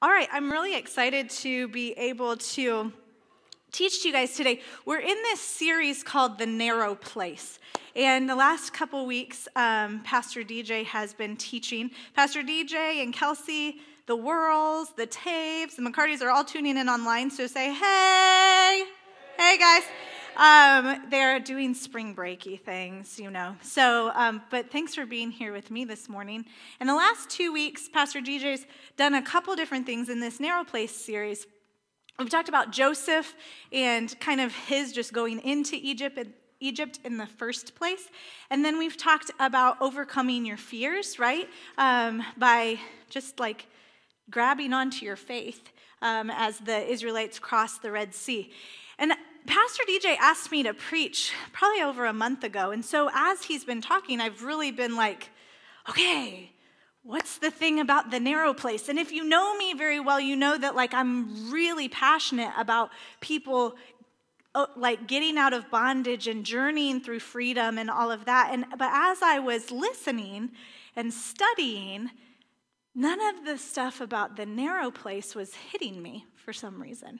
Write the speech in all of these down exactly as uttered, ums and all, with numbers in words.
All right, I'm really excited to be able to teach to you guys today. We're in this series called The Narrow Place. And the last couple weeks, um, Pastor D J has been teaching. Pastor D J and Kelsey, the Whirls, the Taves, the McCartys are all tuning in online, so say, hey, hey guys. Um, they're doing spring breaky things, you know. So, um, but thanks for being here with me this morning. In the last two weeks, Pastor D J's done a couple different things in this Narrow Place series. We've talked about Joseph and kind of his just going into Egypt and Egypt in the first place. And then we've talked about overcoming your fears, right? Um, by just like grabbing onto your faith um, as the Israelites crossed the Red Sea. And Pastor D J asked me to preach probably over a month ago. And so as he's been talking, I've really been like, okay, what's the thing about the narrow place? And if you know me very well, you know that like I'm really passionate about people like getting out of bondage and journeying through freedom and all of that. And but as I was listening and studying, none of the stuff about the narrow place was hitting me for some reason.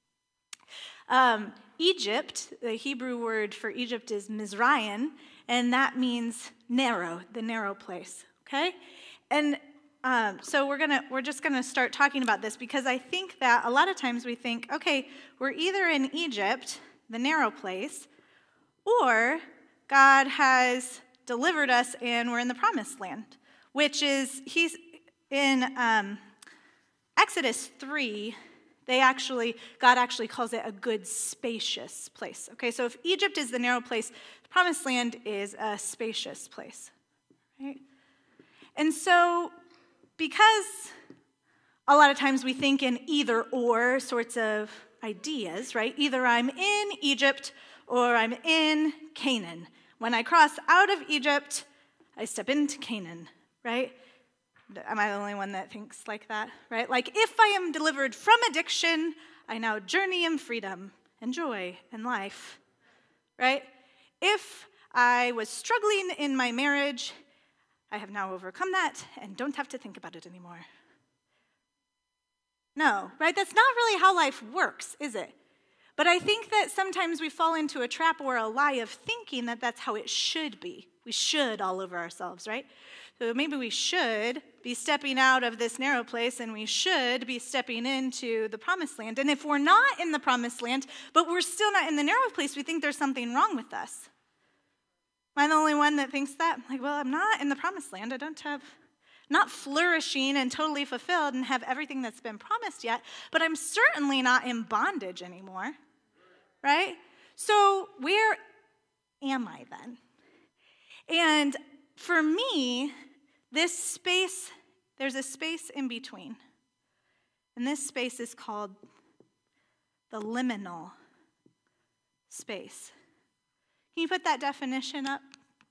Um, Egypt, the Hebrew word for Egypt is Mizraim, and that means narrow, the narrow place, okay? And um, so we're gonna we're just gonna start talking about this because I think that a lot of times we think, okay, we're either in Egypt, the narrow place, or God has delivered us and we're in the promised land, which is, he's in um, Exodus three, they actually, God actually calls it a good spacious place. Okay, so if Egypt is the narrow place, the promised land is a spacious place, right? And so, because a lot of times we think in either or sorts of ideas, right? Either I'm in Egypt or I'm in Canaan. When I cross out of Egypt, I step into Canaan, right? Am I the only one that thinks like that, right? Like, if I am delivered from addiction, I now journey in freedom and joy and life, right? If I was struggling in my marriage, I have now overcome that and don't have to think about it anymore. No, right? That's not really how life works, is it? But I think that sometimes we fall into a trap or a lie of thinking that that's how it should be. We should all over ourselves, right? So maybe we should be stepping out of this narrow place and we should be stepping into the promised land. And if we're not in the promised land, but we're still not in the narrow place, we think there's something wrong with us. Am I the only one that thinks that? Like, well, I'm not in the promised land. I don't have, not flourishing and totally fulfilled and have everything that's been promised yet, but I'm certainly not in bondage anymore, right? So where am I then? And for me, this space, there's a space in between. And this space is called the liminal space. Can you put that definition up?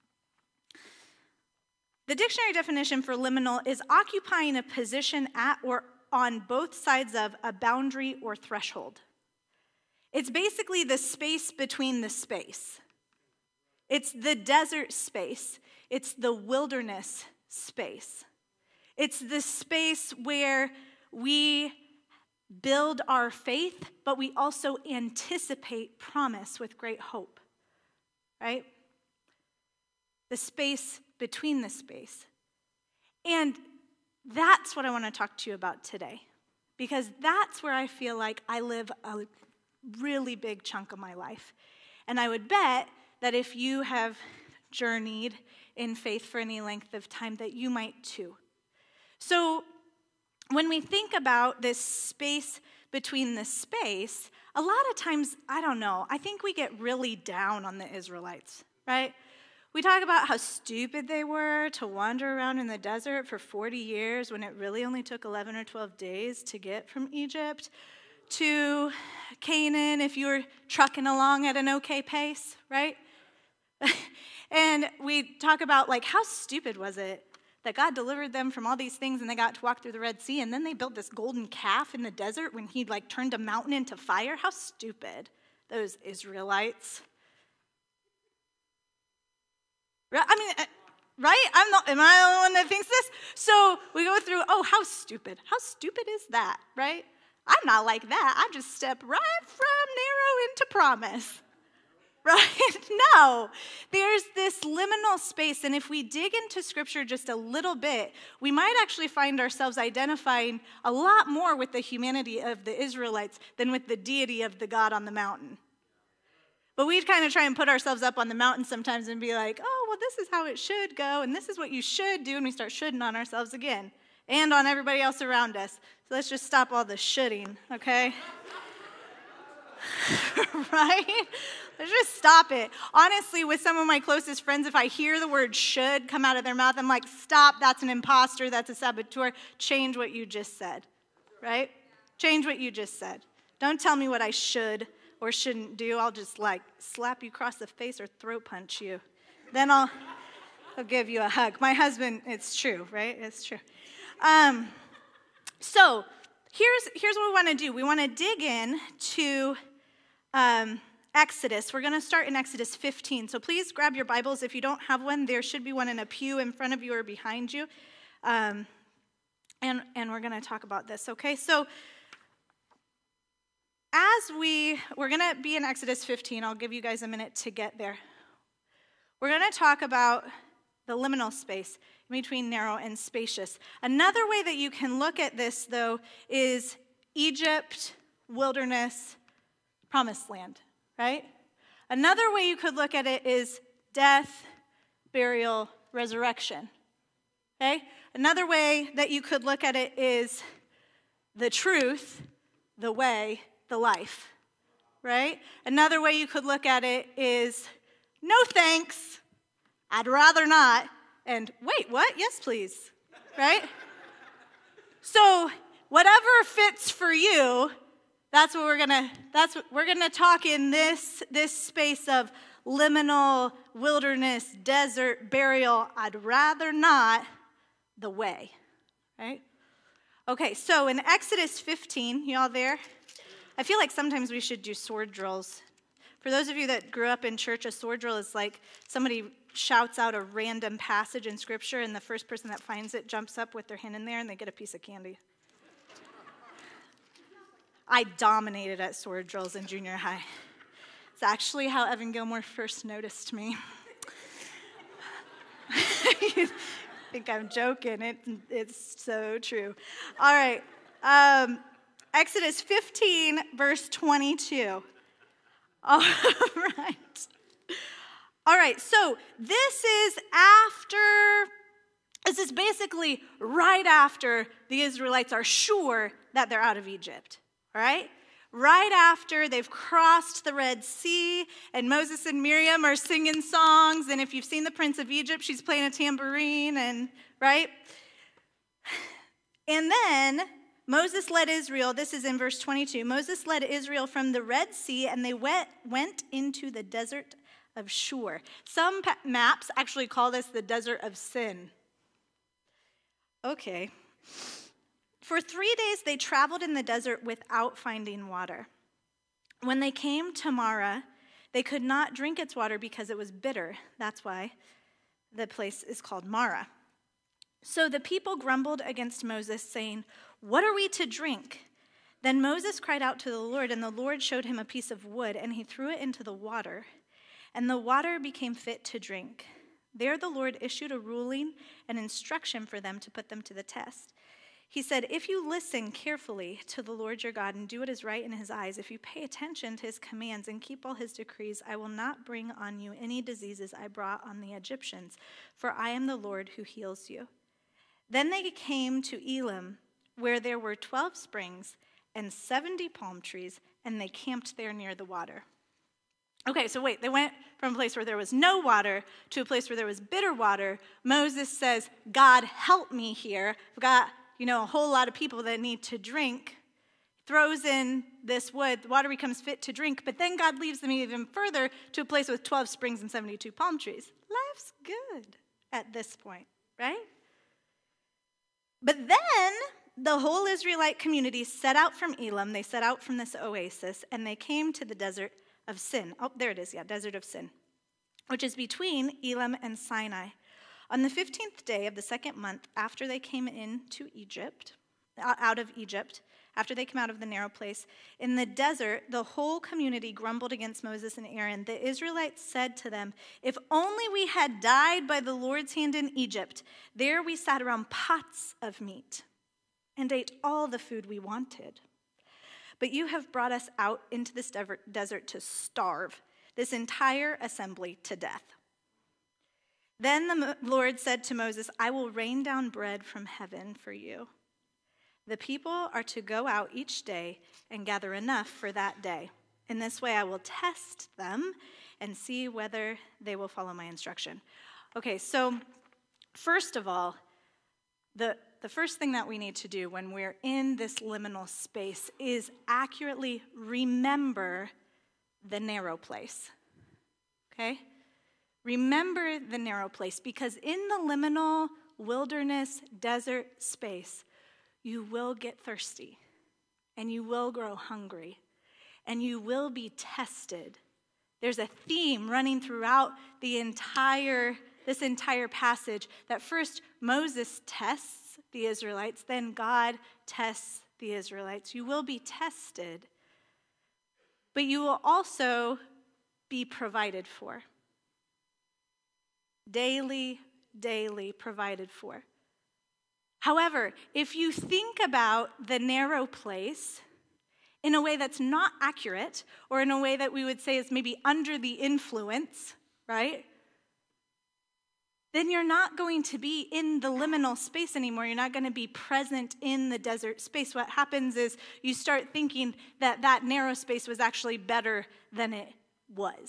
The dictionary definition for liminal is occupying a position at or on both sides of a boundary or threshold. It's basically the space between the space. It's the desert space. It's the wilderness space. It's the space where we build our faith, but we also anticipate promise with great hope, right? The space between the space. And that's what I want to talk to you about today, because that's where I feel like I live a really big chunk of my life. And I would bet that if you have journeyed in faith for any length of time, that you might too. So when we think about this space between the space, a lot of times, I don't know, I think we get really down on the Israelites, right? We talk about how stupid they were to wander around in the desert for forty years when it really only took eleven or twelve days to get from Egypt to Canaan if you were trucking along at an okay pace, right? And we talk about, like, how stupid was it that God delivered them from all these things and they got to walk through the Red Sea, and then they built this golden calf in the desert when he, like, turned a mountain into fire? How stupid, those Israelites. I mean, right? I'm not, am I the only one that thinks this? So we go through, oh, how stupid. How stupid is that, right? I'm not like that. I just step right from narrow into promise, right? No, there's this liminal space, and if we dig into Scripture just a little bit, we might actually find ourselves identifying a lot more with the humanity of the Israelites than with the deity of the God on the mountain. But we'd kind of try and put ourselves up on the mountain sometimes and be like, oh, well, this is how it should go, and this is what you should do, and we start shoulding on ourselves again and on everybody else around us. So let's just stop all the shoulding, okay? Right? Let's just stop it. Honestly, with some of my closest friends, if I hear the word should come out of their mouth, I'm like, stop, that's an imposter, that's a saboteur. Change what you just said, right? Change what you just said. Don't tell me what I should or shouldn't do. I'll just like slap you across the face or throat punch you. Then I'll, I'll give you a hug. My husband, it's true, right? It's true. Um, so here's, here's what we want to do. We want to dig in to um, Exodus. We're going to start in Exodus fifteen. So please grab your Bibles. If you don't have one, there should be one in a pew in front of you or behind you. Um, and, and we're going to talk about this, okay? So As we, we're going to be in Exodus fifteen. I'll give you guys a minute to get there. We're going to talk about the liminal space between narrow and spacious. Another way that you can look at this, though, is Egypt, wilderness, promised land, right? Another way you could look at it is death, burial, resurrection, okay? Another way that you could look at it is the truth, the way, the life, right? Another way you could look at it is, no thanks, I'd rather not, and wait, what? Yes, please, right? So whatever fits for you, that's what we're gonna, that's what we're gonna talk in this, this space of liminal, wilderness, desert, burial, I'd rather not, the way, right? Okay, so in Exodus fifteen, y'all there? I feel like sometimes we should do sword drills. For those of you that grew up in church, a sword drill is like somebody shouts out a random passage in Scripture, and the first person that finds it jumps up with their hand in there, and they get a piece of candy. I dominated at sword drills in junior high. It's actually how Evan Gilmore first noticed me. You think I'm joking. It, it's so true. All right. Um, Exodus fifteen, verse twenty-two. All right. All right, so this is after, this is basically right after the Israelites are sure that they're out of Egypt, all right? Right after they've crossed the Red Sea, and Moses and Miriam are singing songs, and if you've seen the Prince of Egypt, she's playing a tambourine, and right? And then Moses led Israel, this is in verse twenty-two, Moses led Israel from the Red Sea, and they went, went into the desert of Shur. Some pa- maps actually call this the desert of sin. Okay. For three days they traveled in the desert without finding water. When they came to Marah, they could not drink its water because it was bitter. That's why the place is called Marah. So the people grumbled against Moses, saying, "What are we to drink?" Then Moses cried out to the Lord, and the Lord showed him a piece of wood, and he threw it into the water, and the water became fit to drink. There the Lord issued a ruling and instruction for them to put them to the test. He said, "If you listen carefully to the Lord your God and do what is right in his eyes, if you pay attention to his commands and keep all his decrees, I will not bring on you any diseases I brought on the Egyptians, for I am the Lord who heals you." Then they came to Elim, where there were twelve springs and seventy palm trees, and they camped there near the water. Okay, so wait, they went from a place where there was no water to a place where there was bitter water. Moses says, God, help me here. I've got, you know, a whole lot of people that need to drink. Throws in this wood, the water becomes fit to drink, but then God leads them even further to a place with twelve springs and seventy-two palm trees. Life's good at this point, right? But then the whole Israelite community set out from Elim. They set out from this oasis, and they came to the desert of Sin. Oh, there it is, yeah, desert of Sin, which is between Elim and Sinai. On the fifteenth day of the second month after they came into Egypt, out of Egypt, after they came out of the narrow place, in the desert, the whole community grumbled against Moses and Aaron. The Israelites said to them, "If only we had died by the Lord's hand in Egypt. There we sat around pots of meat and ate all the food we wanted. But you have brought us out into this desert to starve, this entire assembly to death." Then the Lord said to Moses, "I will rain down bread from heaven for you. The people are to go out each day and gather enough for that day. In this way I will test them and see whether they will follow my instruction." Okay, so first of all, the, the first thing that we need to do when we're in this liminal space is accurately remember the narrow place. Okay? Remember the narrow place, because in the liminal wilderness desert space, you will get thirsty, and you will grow hungry, and you will be tested. There's a theme running throughout the entire, this entire passage that first Moses tests the Israelites, then God tests the Israelites. You will be tested, but you will also be provided for. Daily, daily provided for. However, if you think about the narrow place in a way that's not accurate, or in a way that we would say is maybe under the influence, right? Then you're not going to be in the liminal space anymore. You're not going to be present in the desert space. What happens is you start thinking that that narrow space was actually better than it was.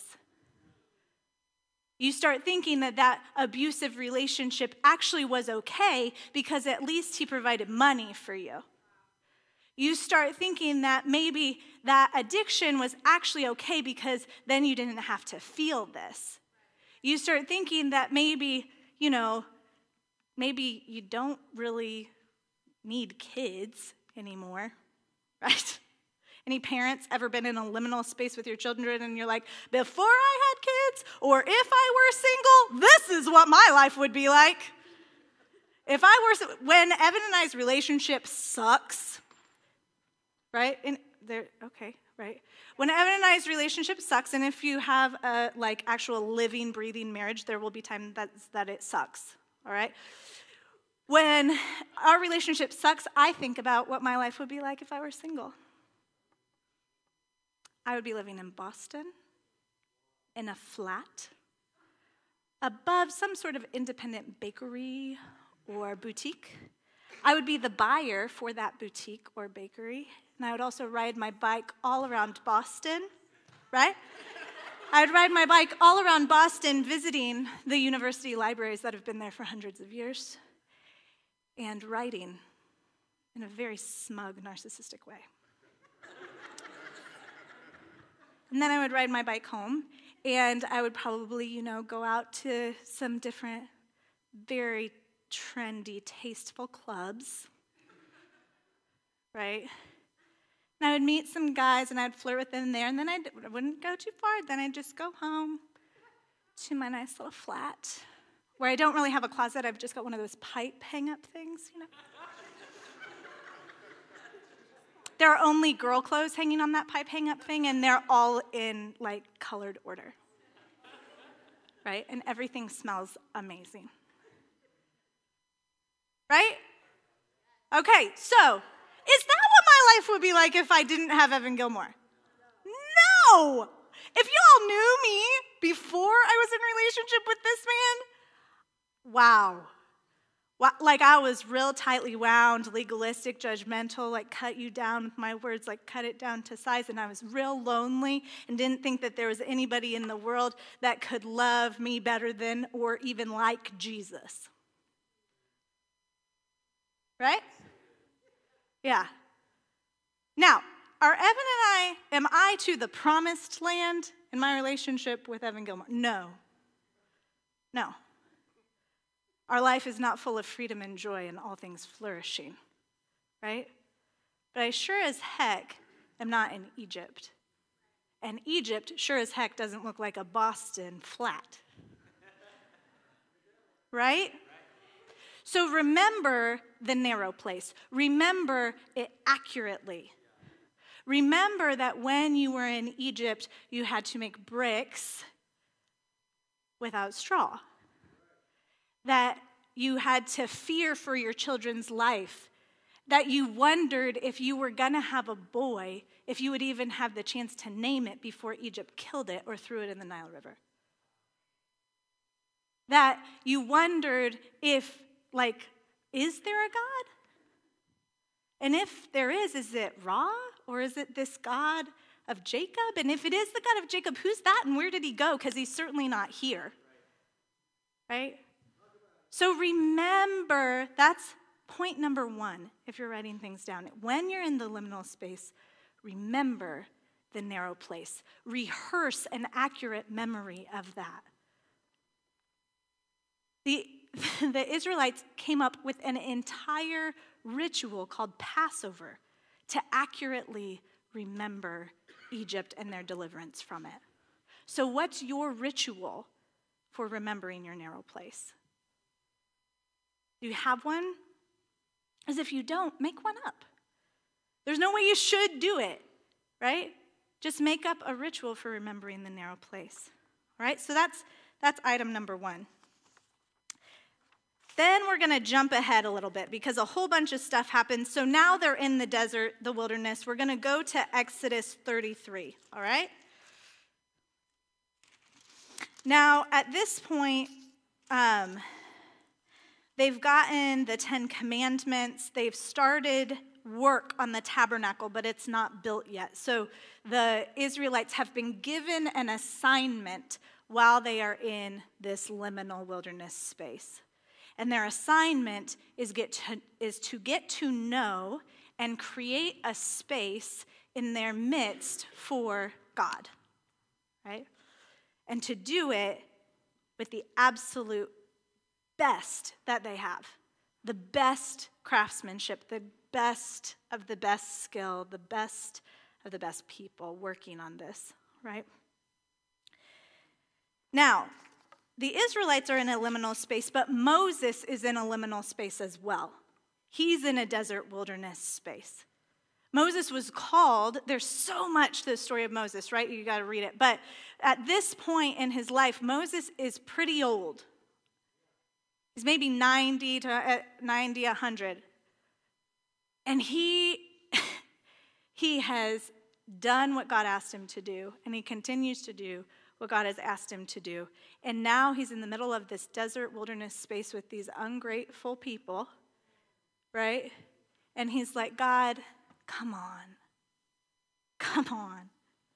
You start thinking that that abusive relationship actually was okay because at least he provided money for you. You start thinking that maybe that addiction was actually okay because then you didn't have to feel this. You start thinking that maybe, you know, maybe you don't really need kids anymore, right? Any parents ever been in a liminal space with your children and you're like, before I had kids, or if I were single, this is what my life would be like. If I were, when Evan and I's relationship sucks, right? And there, okay, right. When Evan and I's relationship sucks, and if you have a like actual living, breathing marriage, there will be time that that it sucks. All right. When our relationship sucks, I think about what my life would be like if I were single. I would be living in Boston, in a flat, above some sort of independent bakery or boutique. I would be the buyer for that boutique or bakery, and I would also ride my bike all around Boston, right? I would ride my bike all around Boston visiting the university libraries that have been there for hundreds of years and writing in a very smug, narcissistic way. And then I would ride my bike home, and I would probably, you know, go out to some different, very trendy, tasteful clubs, right? And I would meet some guys, and I'd flirt with them there, and then I'd, I wouldn't go too far. Then I'd just go home to my nice little flat, where I don't really have a closet. I've just got one of those pipe hang-up things, you know. There are only girl clothes hanging on that pipe hang-up thing, and they're all in, like, colored order, right? And everything smells amazing, right? Okay, so is that what my life would be like if I didn't have Evan Gilmore? No! If y'all knew me before I was in a relationship with this man, wow. Like I was real tightly wound, legalistic, judgmental, like cut you down with my words, like cut it down to size. And I was real lonely and didn't think that there was anybody in the world that could love me better than or even like Jesus. Right? Yeah. Now, are Evan and I, am I to the promised land in my relationship with Evan Gilmore? No. No. Our life is not full of freedom and joy and all things flourishing, right? But I sure as heck am not in Egypt. And Egypt sure as heck doesn't look like a Boston flat. right? So remember the narrow place. Remember it accurately. Remember that when you were in Egypt, you had to make bricks without straw. That you had to fear for your children's life. That you wondered if you were going to have a boy, if you would even have the chance to name it before Egypt killed it or threw it in the Nile River. That you wondered if, like, is there a God? And if there is, is it Ra? Or is it this God of Jacob? And if it is the God of Jacob, who's that and where did he go? Because he's certainly not here. Right? So remember, that's point number one, if you're writing things down. When you're in the liminal space, remember the narrow place. Rehearse an accurate memory of that. The, the Israelites came up with an entire ritual called Passover to accurately remember Egypt and their deliverance from it. So what's your ritual for remembering your narrow place? Do you have one? As if you don't, make one up. There's no way you should do it, right? Just make up a ritual for remembering the narrow place. All right, so that's that's item number one. Then we're going to jump ahead a little bit because a whole bunch of stuff happens. So now they're in the desert, the wilderness. We're going to go to Exodus thirty-three, all right? Now, at this point, um, they've gotten the Ten Commandments. They've started work on the tabernacle, but it's not built yet. So the Israelites have been given an assignment while they are in this liminal wilderness space. And their assignment is, get to, is to get to know and create a space in their midst for God, right? And to do it with the absolute best that they have, the best craftsmanship, the best of the best skill, the best of the best people working on this, right? Now, the Israelites are in a liminal space, but Moses is in a liminal space as well. He's in a desert wilderness space. Moses was called, there's so much to the story of Moses, right? You got to read it. But at this point in his life, Moses is pretty old. He's maybe ninety to ninety, one hundred. And he, he has done what God asked him to do, and he continues to do what God has asked him to do. And now he's in the middle of this desert wilderness space with these ungrateful people, right? And he's like, God, come on. Come on.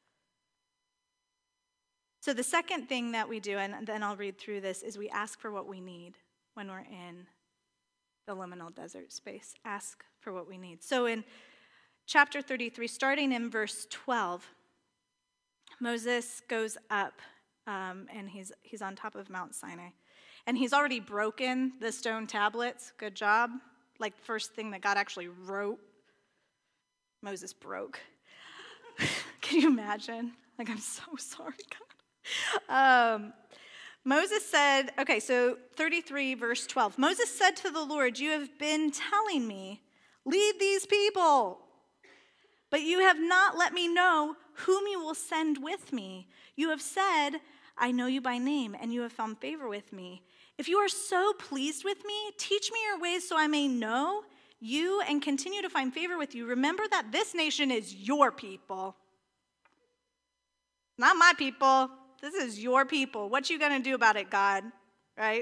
So the second thing that we do, and then I'll read through this, is we ask for what we need when we're in the liminal desert space. Ask for what we need. So in chapter thirty-three, starting in verse twelve, Moses goes up, um, and he's he's on top of Mount Sinai. And he's already broken the stone tablets. Good job. Like, first thing that God actually wrote, Moses broke. Can you imagine? Like, I'm so sorry, God. Um, Moses said, okay, so thirty-three, verse twelve. Moses said to the Lord, you have been telling me, lead these people, but you have not let me know whom you will send with me. You have said, I know you by name, and you have found favor with me. If you are so pleased with me, teach me your ways so I may know you and continue to find favor with you. Remember that this nation is your people. Not my people. This is your people. What you going to do about it, God? Right?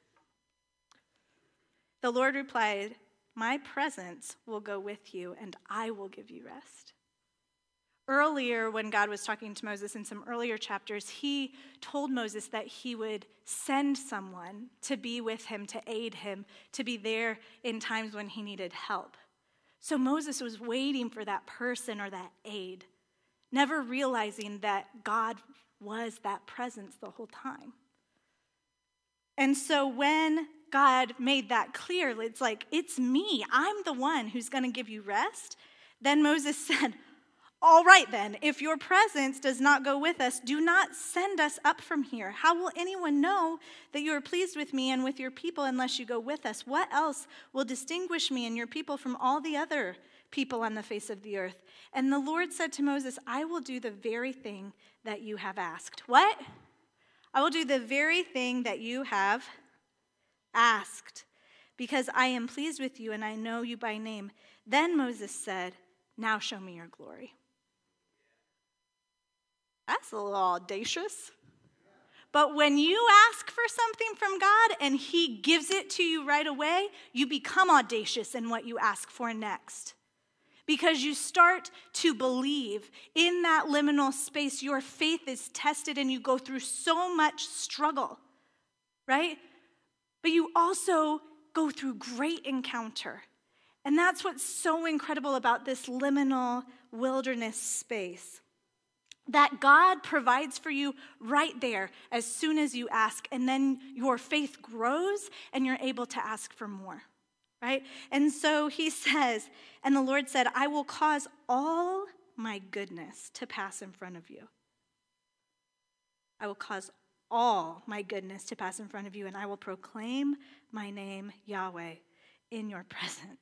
The Lord replied, my presence will go with you, and I will give you rest. Earlier, when God was talking to Moses in some earlier chapters, he told Moses that he would send someone to be with him, to aid him, to be there in times when he needed help. So Moses was waiting for that person or that aid, never realizing that God was that presence the whole time. And so when God made that clear, it's like, it's me. I'm the one who's going to give you rest. Then Moses said, All right then, if your presence does not go with us, do not send us up from here. How will anyone know that you are pleased with me and with your people unless you go with us? What else will distinguish me and your people from all the other people on the face of the earth? And the Lord said to Moses, I will do the very thing that you have asked. What? I will do the very thing that you have asked, because I am pleased with you and I know you by name. Then Moses said, now show me your glory. That's a little audacious. But when you ask for something from God and he gives it to you right away, you become audacious in what you ask for next. Because you start to believe in that liminal space. Your faith is tested and you go through so much struggle, right? But you also go through great encounter. And that's what's so incredible about this liminal wilderness space. That God provides for you right there as soon as you ask, and then your faith grows and you're able to ask for more, right? And so he says, and the Lord said, I will cause all my goodness to pass in front of you. I will cause all my goodness to pass in front of you, and I will proclaim my name, Yahweh, in your presence.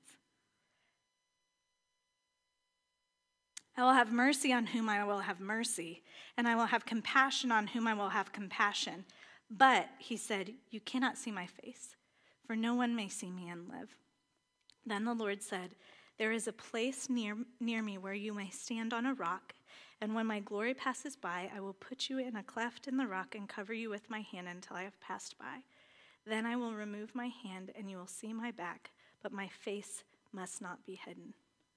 I will have mercy on whom I will have mercy, and I will have compassion on whom I will have compassion. But, he said, you cannot see my face, for no one may see me and live. Then the Lord said, there is a place near, near me where you may stand on a rock, and when my glory passes by, I will put you in a cleft in the rock and cover you with my hand until I have passed by. Then I will remove my hand, and you will see my back, but my face must not be hidden.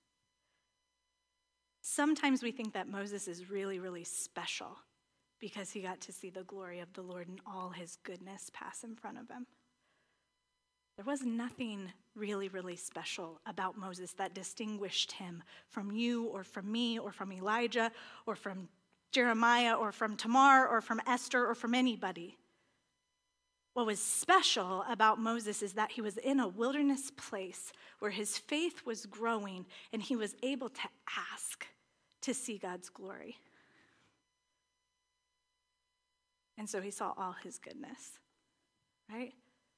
Sometimes we think that Moses is really, really special because he got to see the glory of the Lord and all his goodness pass in front of him. There was nothing really, really special about Moses that distinguished him from you or from me or from Elijah or from Jeremiah or from Tamar or from Esther or from anybody. What was special about Moses is that he was in a wilderness place where his faith was growing and he was able to ask to see God's glory. And so he saw all his goodness, right?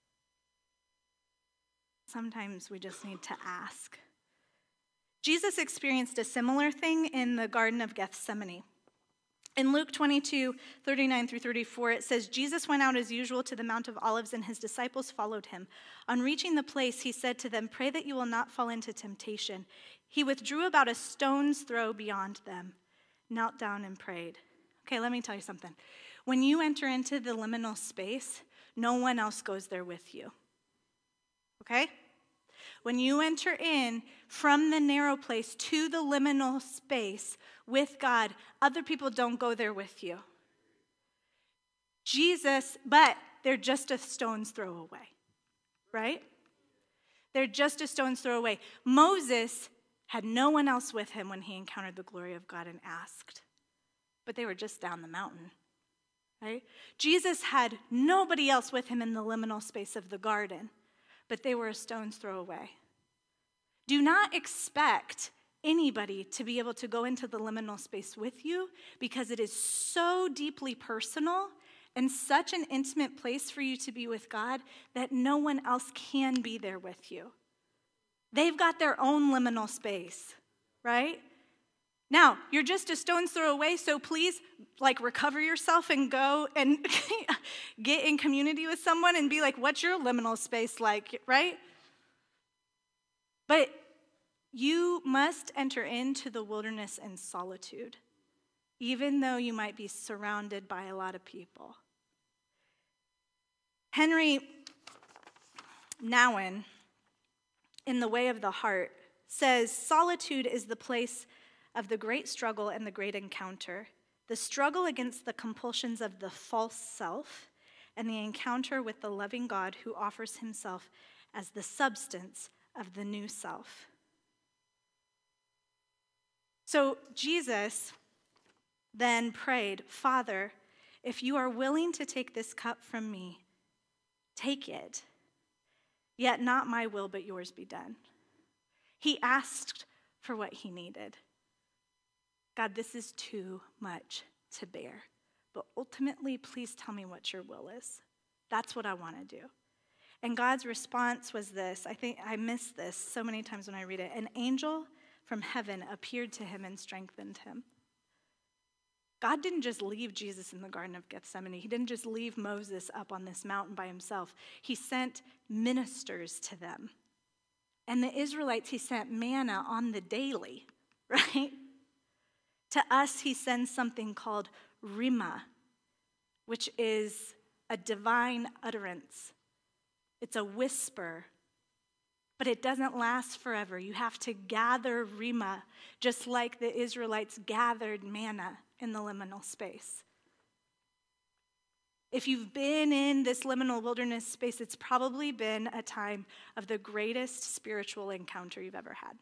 Sometimes we just need to ask. Jesus experienced a similar thing in the Garden of Gethsemane. In Luke twenty-two, thirty-nine through thirty-four, it says, Jesus went out as usual to the Mount of Olives, and his disciples followed him. On reaching the place, he said to them, pray that you will not fall into temptation. He withdrew about a stone's throw beyond them, knelt down and prayed. Okay, let me tell you something. When you enter into the liminal space, no one else goes there with you. Okay? When you enter in from the narrow place to the liminal space with God, other people don't go there with you. Jesus, but they're just a stone's throw away, right? They're just a stone's throw away. Moses had no one else with him when he encountered the glory of God and asked, but they were just down the mountain, right? Jesus had nobody else with him in the liminal space of the garden, but they were a stone's throw away. Do not expect anybody to be able to go into the liminal space with you because it is so deeply personal and such an intimate place for you to be with God that no one else can be there with you. They've got their own liminal space, right? Now, you're just a stone's throw away, so please, like, recover yourself and go and get in community with someone and be like, what's your liminal space like, right? But you must enter into the wilderness in solitude, even though you might be surrounded by a lot of people. Henry Nouwen, in The Way of the Heart, says, solitude is the place of the great struggle and the great encounter, the struggle against the compulsions of the false self, and the encounter with the loving God who offers himself as the substance of the new self. So Jesus then prayed, Father, if you are willing to take this cup from me, take it. Yet not my will, but yours be done. He asked for what he needed. God, this is too much to bear. But ultimately, please tell me what your will is. That's what I want to do. And God's response was this. I think I miss this so many times when I read it. An angel from heaven appeared to him and strengthened him. God didn't just leave Jesus in the Garden of Gethsemane. He didn't just leave Moses up on this mountain by himself. He sent ministers to them. And the Israelites, he sent manna on the daily, right? To us, he sends something called rhema, which is a divine utterance. It's a whisper, but it doesn't last forever. You have to gather rhema, just like the Israelites gathered manna in the liminal space. If you've been in this liminal wilderness space, it's probably been a time of the greatest spiritual encounter you've ever had.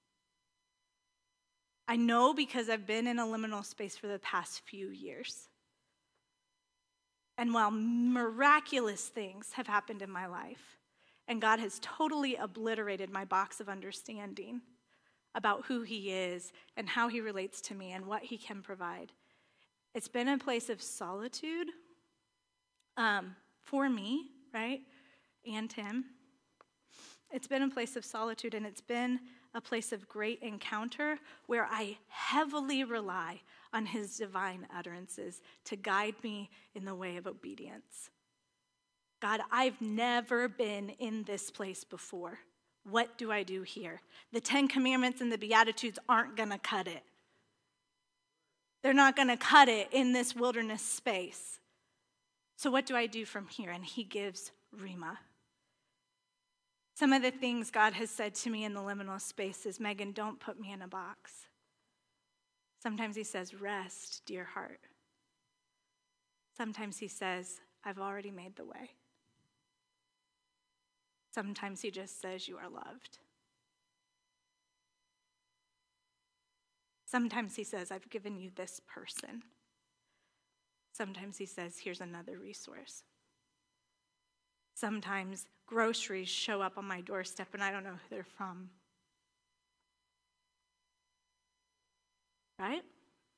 I know because I've been in a liminal space for the past few years. And while miraculous things have happened in my life, and God has totally obliterated my box of understanding about who he is and how he relates to me and what he can provide, it's been a place of solitude um, for me, right, and him. It's been a place of solitude, and it's been a place of great encounter where I heavily rely on his divine utterances to guide me in the way of obedience. God, I've never been in this place before. What do I do here? The Ten Commandments and the Beatitudes aren't going to cut it. They're not going to cut it in this wilderness space. So what do I do from here? And he gives rhema. Some of the things God has said to me in the liminal space is, Megan, don't put me in a box. Sometimes he says, rest, dear heart. Sometimes he says, I've already made the way. Sometimes he just says, you are loved. Sometimes he says, I've given you this person. Sometimes he says, here's another resource. Sometimes groceries show up on my doorstep and I don't know who they're from. Right?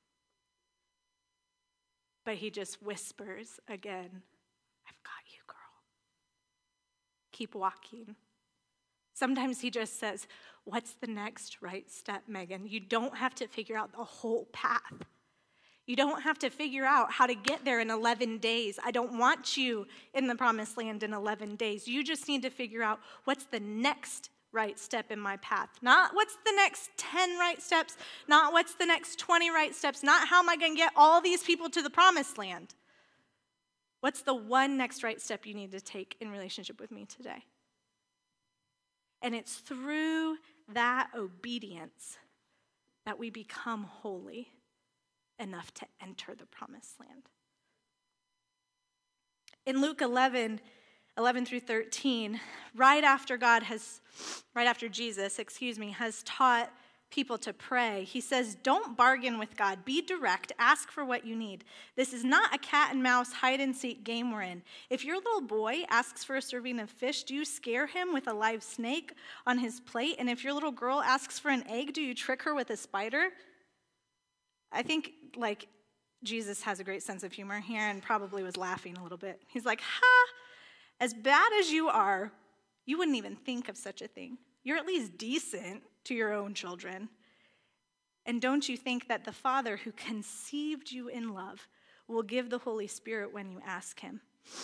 But he just whispers again, I've got you, girl. Keep walking. Sometimes he just says, what's the next right step, Megan? You don't have to figure out the whole path. You don't have to figure out how to get there in eleven days. I don't want you in the promised land in eleven days. You just need to figure out what's the next right step in my path. Not what's the next ten right steps, not what's the next twenty right steps, not how am I going to get all these people to the promised land. What's the one next right step you need to take in relationship with me today? And it's through that obedience that we become holy enough to enter the promised land. In Luke eleven, eleven through thirteen, right after God has, right after Jesus, excuse me, has taught people to pray, he says, don't bargain with God. Be direct. Ask for what you need. This is not a cat and mouse hide and seek game we're in. If your little boy asks for a serving of fish, do you scare him with a live snake on his plate? And if your little girl asks for an egg, do you trick her with a spider? I think, like, Jesus has a great sense of humor here and probably was laughing a little bit. He's like, ha, as bad as you are, you wouldn't even think of such a thing. You're at least decent to your own children. And don't you think that the Father who conceived you in love will give the Holy Spirit when you ask him?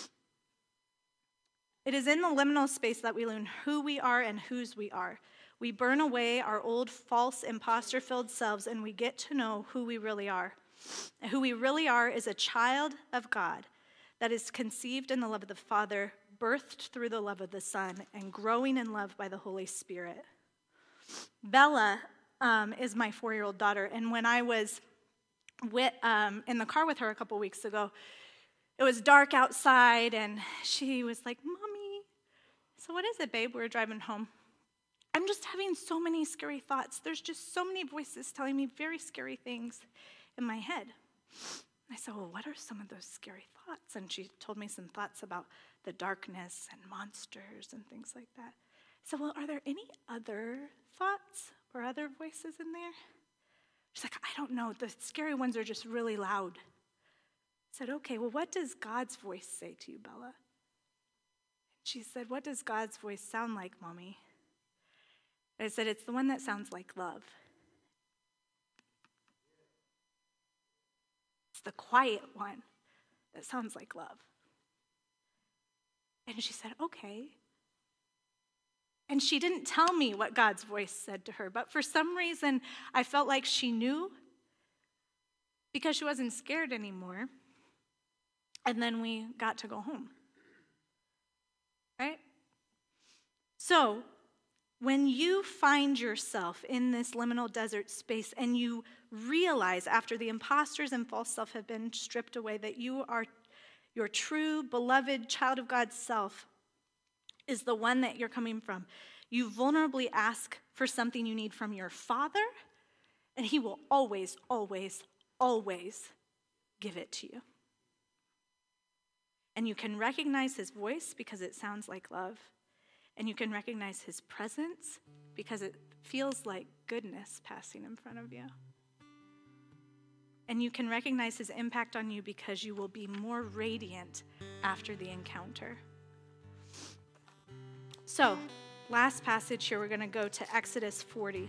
It is in the liminal space that we learn who we are and whose we are. We burn away our old, false, imposter-filled selves, and we get to know who we really are. And who we really are is a child of God that is conceived in the love of the Father, birthed through the love of the Son, and growing in love by the Holy Spirit. Bella um, is my four-year-old daughter, and when I was with, um, in the car with her a couple weeks ago, it was dark outside, and she was like, Mommy, so what is it, babe? We were driving home. I'm just having so many scary thoughts. There's just so many voices telling me very scary things in my head. I said, well, what are some of those scary thoughts? And she told me some thoughts about the darkness and monsters and things like that. I said, well, are there any other thoughts or other voices in there? She's like, I don't know. The scary ones are just really loud. I said, okay, well, what does God's voice say to you, Bella? She said, what does God's voice sound like, Mommy? I said, it's the one that sounds like love. It's the quiet one that sounds like love. And she said, okay. And she didn't tell me what God's voice said to her, but for some reason, I felt like she knew because she wasn't scared anymore. And then we got to go home. Right? So, when you find yourself in this liminal desert space and you realize after the imposters and false self have been stripped away that you are your true, beloved child of God's self is the one that you're coming from, you vulnerably ask for something you need from your Father, and he will always, always, always give it to you. And you can recognize his voice because it sounds like love. And you can recognize his presence because it feels like goodness passing in front of you. And you can recognize his impact on you because you will be more radiant after the encounter. So, last passage here, we're going to go to Exodus forty.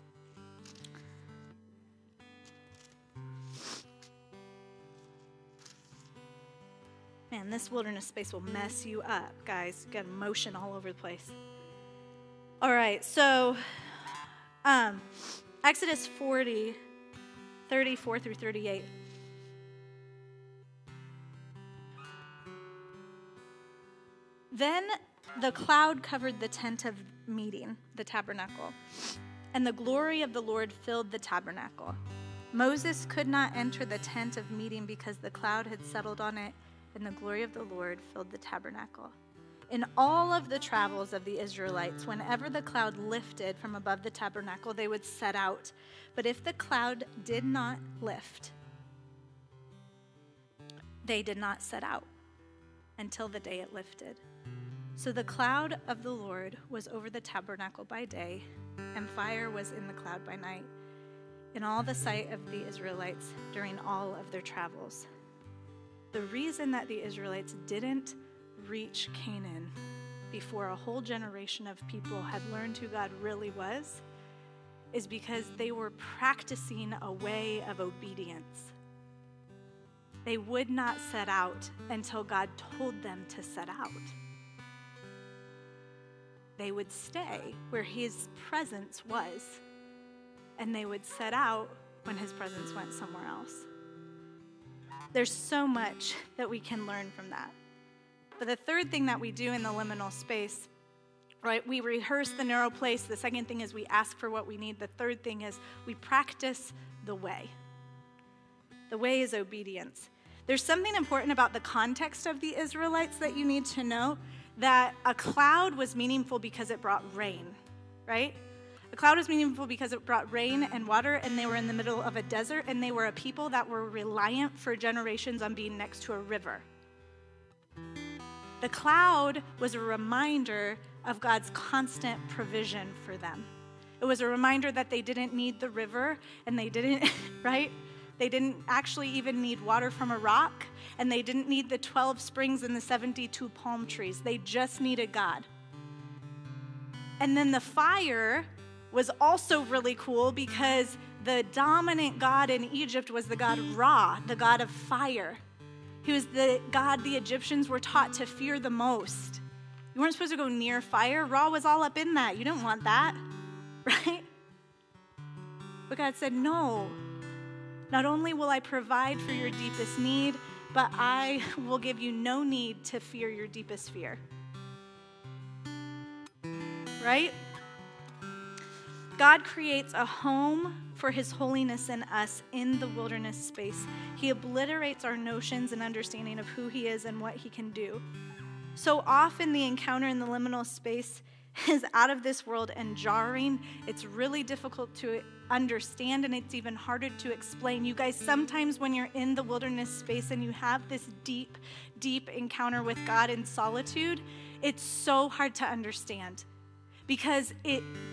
Man, this wilderness space will mess you up, guys. You got emotion all over the place. All right, so um, Exodus forty, thirty-four through thirty-eight. Then the cloud covered the tent of meeting, the tabernacle, and the glory of the Lord filled the tabernacle. Moses could not enter the tent of meeting because the cloud had settled on it, and the glory of the Lord filled the tabernacle. In all of the travels of the Israelites, whenever the cloud lifted from above the tabernacle, they would set out. But if the cloud did not lift, they did not set out until the day it lifted. So the cloud of the Lord was over the tabernacle by day, and fire was in the cloud by night, in all the sight of the Israelites during all of their travels. The reason that the Israelites didn't reach Canaan before a whole generation of people had learned who God really was is because they were practicing a way of obedience. They would not set out until God told them to set out. They would stay where his presence was, and they would set out when his presence went somewhere else. There's so much that we can learn from that. But the third thing that we do in the liminal space, right, we rehearse the narrow place. The second thing is we ask for what we need. The third thing is we practice the way. The way is obedience. There's something important about the context of the Israelites that you need to know, that a cloud was meaningful because it brought rain, right? The cloud was meaningful because it brought rain and water, and they were in the middle of a desert, and they were a people that were reliant for generations on being next to a river. The cloud was a reminder of God's constant provision for them. It was a reminder that they didn't need the river, and they didn't, right? They didn't actually even need water from a rock, and they didn't need the twelve springs and the seventy-two palm trees. They just needed God. And then the fire was also really cool because the dominant god in Egypt was the god Ra, the god of fire. He was the god the Egyptians were taught to fear the most. You weren't supposed to go near fire. Ra was all up in that. You didn't want that, right? But God said, no. Not only will I provide for your deepest need, but I will give you no need to fear your deepest fear. Right? God creates a home for his holiness in us in the wilderness space. He obliterates our notions and understanding of who he is and what he can do. So often the encounter in the liminal space is out of this world and jarring. It's really difficult to understand, and it's even harder to explain. You guys, sometimes when you're in the wilderness space and you have this deep, deep encounter with God in solitude, it's so hard to understand because it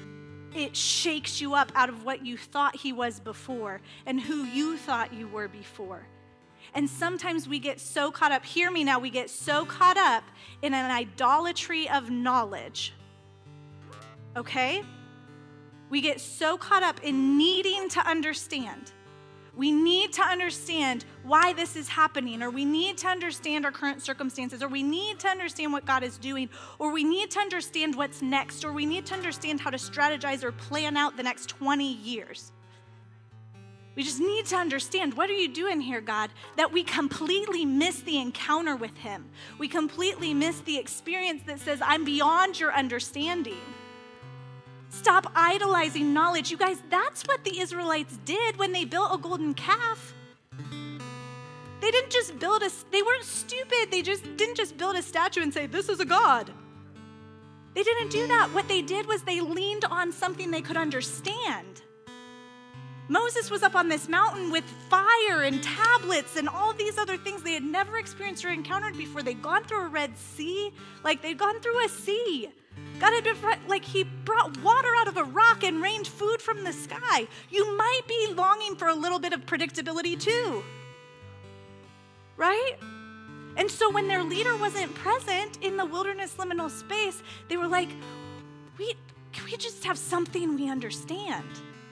it shakes you up out of what you thought he was before and who you thought you were before. And sometimes we get so caught up, hear me now, we get so caught up in an idolatry of knowledge, okay? We get so caught up in needing to understand. We need to understand why this is happening, or we need to understand our current circumstances, or we need to understand what God is doing, or we need to understand what's next, or we need to understand how to strategize or plan out the next twenty years. We just need to understand, what are you doing here, God? That we completely miss the encounter with him. We completely miss the experience that says, I'm beyond your understanding. Stop idolizing knowledge. You guys, that's what the Israelites did when they built a golden calf. They didn't just build a, they weren't stupid. They just didn't just build a statue and say, this is a god. They didn't do that. What they did was they leaned on something they could understand. Moses was up on this mountain with fire and tablets and all these other things they had never experienced or encountered before. They'd gone through a Red Sea, like they'd gone through a sea. God had been, like he brought water out of a rock and rained food from the sky. You might be longing for a little bit of predictability too, right? And so when their leader wasn't present in the wilderness liminal space, they were like, we, can we just have something we understand?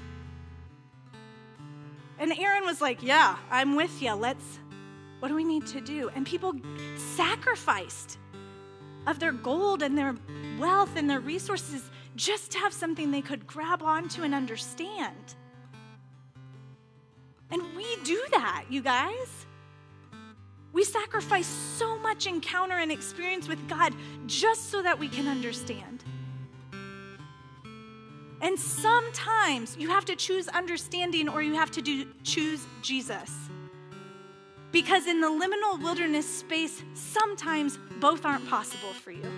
And Aaron was like, yeah, I'm with you. Let's, what do we need to do? And people sacrificed of their gold and their wealth and their resources just to have something they could grab onto and understand. And we do that, you guys. We sacrifice so much encounter and experience with God just so that we can understand. And sometimes you have to choose understanding, or you have to do, choose Jesus. Because in the liminal wilderness space, sometimes both aren't possible for you.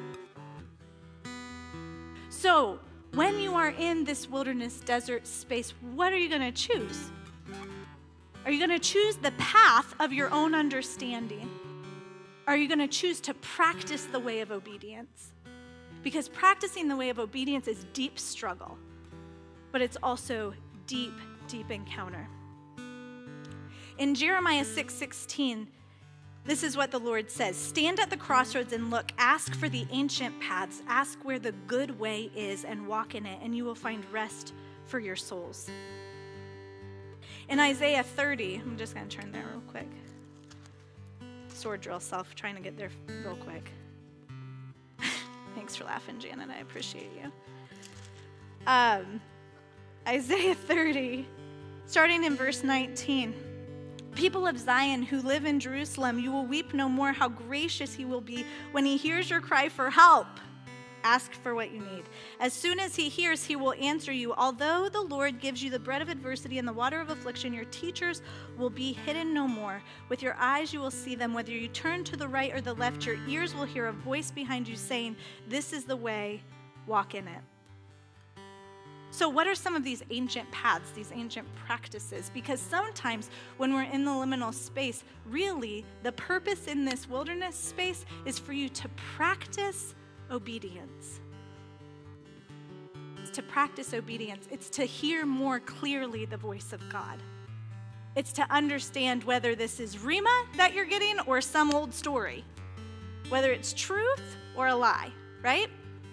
So when you are in this wilderness desert space, what are you going to choose? Are you going to choose the path of your own understanding? Are you going to choose to practice the way of obedience? Because practicing the way of obedience is deep struggle, but it's also deep, deep encounter. In Jeremiah six sixteen, this is what the Lord says. Stand at the crossroads and look. Ask for the ancient paths. Ask where the good way is and walk in it, and you will find rest for your souls. In Isaiah thirty, I'm just going to turn there real quick. Sword drill self, trying to get there real quick. Thanks for laughing, Janet. I appreciate you. Um, Isaiah thirty, starting in verse nineteen. People of Zion who live in Jerusalem, you will weep no more. How gracious he will be when he hears your cry for help. Ask for what you need. As soon as he hears, he will answer you. Although the Lord gives you the bread of adversity and the water of affliction, your teachers will be hidden no more. With your eyes you will see them. Whether you turn to the right or the left, your ears will hear a voice behind you saying, this is the way, walk in it. So what are some of these ancient paths, these ancient practices? Because sometimes when we're in the liminal space, really the purpose in this wilderness space is for you to practice obedience. It's to practice obedience. It's to hear more clearly the voice of God. It's to understand whether this is Rima that you're getting or some old story, whether it's truth or a lie, right?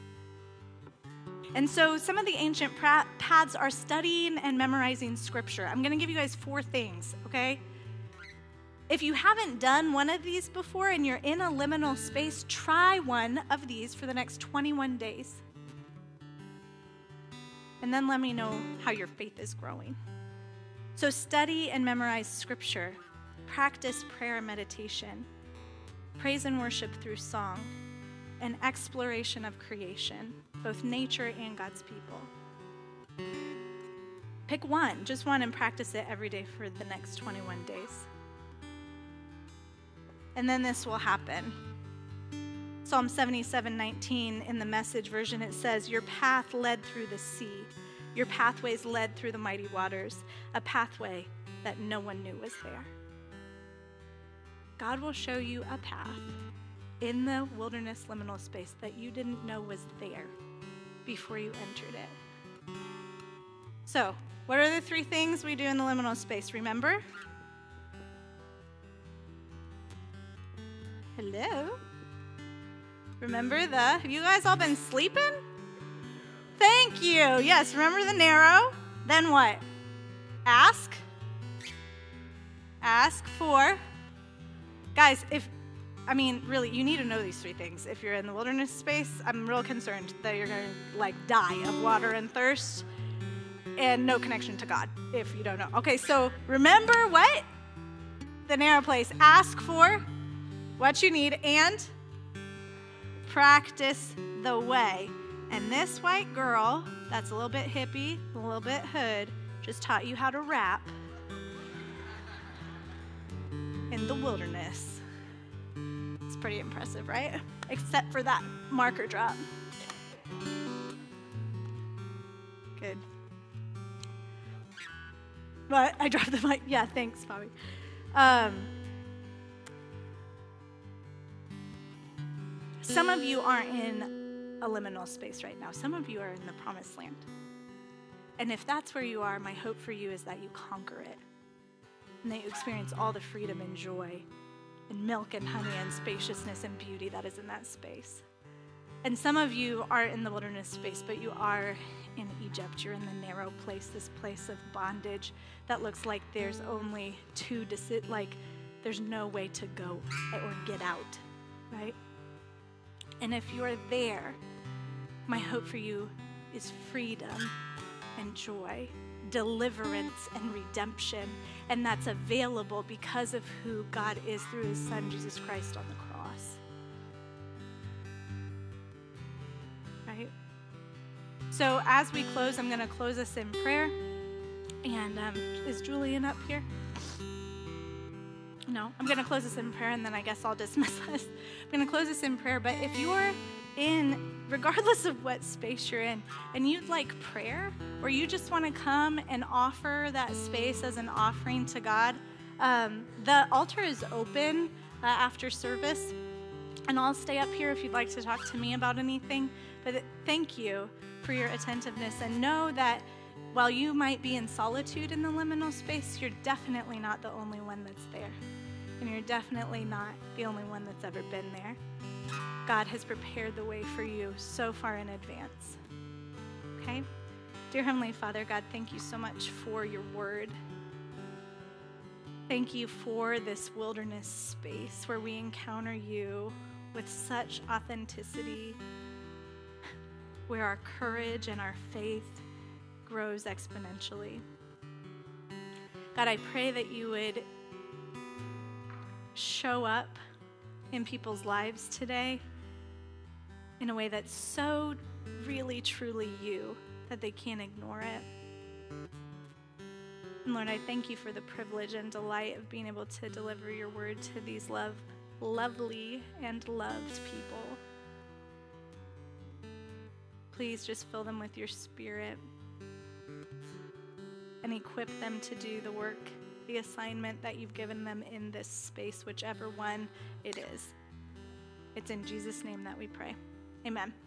And so some of the ancient paths are studying and memorizing scripture. I'm going to give you guys four things, okay? If you haven't done one of these before and you're in a liminal space, try one of these for the next twenty-one days. And then let me know how your faith is growing. So study and memorize scripture. Practice prayer and meditation. Praise and worship through song. And exploration of creation, both nature and God's people. Pick one, just one, and practice it every day for the next twenty-one days. And then this will happen. Psalm seventy-seven nineteen in the Message version, it says, your path led through the sea. Your pathways led through the mighty waters, a pathway that no one knew was there. God will show you a path in the wilderness liminal space that you didn't know was there before you entered it. So, what are the three things we do in the liminal space? Remember? Hello? Remember the, have you guys all been sleeping? Thank you. Yes, remember the narrow. Then what? Ask. Ask for. Guys, if, I mean, really, you need to know these three things. If you're in the wilderness space, I'm real concerned that you're going to, like, die of water and thirst and no connection to God if you don't know. Okay, so remember what? The narrow place. Ask for what you need and practice the way. And this white girl, that's a little bit hippie, a little bit hood, just taught you how to rap in the wilderness. It's pretty impressive, right? Except for that marker drop. Good. But I dropped the mic. Yeah, thanks, Bobby. Um, some of you are in a liminal space right now. Some of you are in the promised land. And if that's where you are, my hope for you is that you conquer it. And that you experience all the freedom and joy and milk and honey and spaciousness and beauty that is in that space. And some of you are in the wilderness space, but you are in Egypt. You're in the narrow place, this place of bondage that looks like there's only two, deci- like there's no way to go or get out, right? And if you're there, my hope for you is freedom and joy, deliverance and redemption. And that's available because of who God is through his son, Jesus Christ, on the cross. Right? So as we close, I'm going to close us in prayer. And um, is Julian up here? No, I'm going to close us in prayer, and then I guess I'll dismiss us. I'm going to close us in prayer, but if you're in, regardless of what space you're in, and you'd like prayer, or you just want to come and offer that space as an offering to God, um, the altar is open uh, after service, and I'll stay up here if you'd like to talk to me about anything. But thank you for your attentiveness, and know that while you might be in solitude in the liminal space, you're definitely not the only one that's there. And you're definitely not the only one that's ever been there. God has prepared the way for you so far in advance. Okay? Dear Heavenly Father, God, thank you so much for your word. Thank you for this wilderness space where we encounter you with such authenticity, where our courage and our faith grows exponentially. God, I pray that you would show up in people's lives today in a way that's so really, truly you that they can't ignore it. And Lord, I thank you for the privilege and delight of being able to deliver your word to these love, lovely and loved people. Please just fill them with your spirit and equip them to do the work, the assignment that you've given them in this space, whichever one it is. It's in Jesus' name that we pray. Amen.